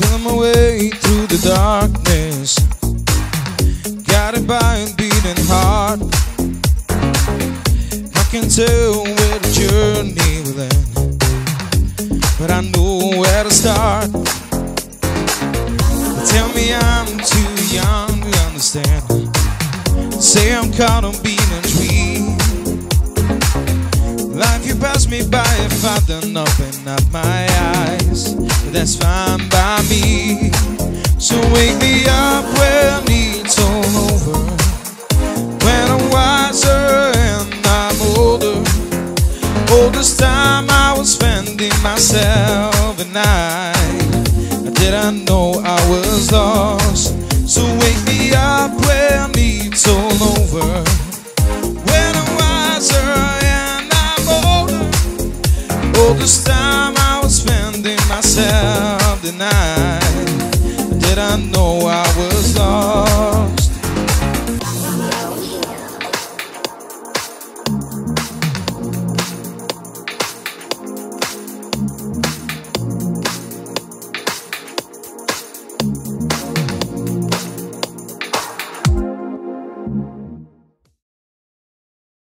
feeling my way through the darkness, guided by a beating heart. I can tell where the journey will end, but I know where to start. Tell me I'm too young to understand. Say I'm caught on being a dream. Life, you pass me by if I've done nothing up my eyes, but that's fine by me. So wake me up when it's all over, when I'm wiser and I'm older. All this time I was spending myself at night, did I know I was lost? So wake me up when it's all over, when I'm wiser and I'm older. All this time I was spending myself the night, did I know I was lost?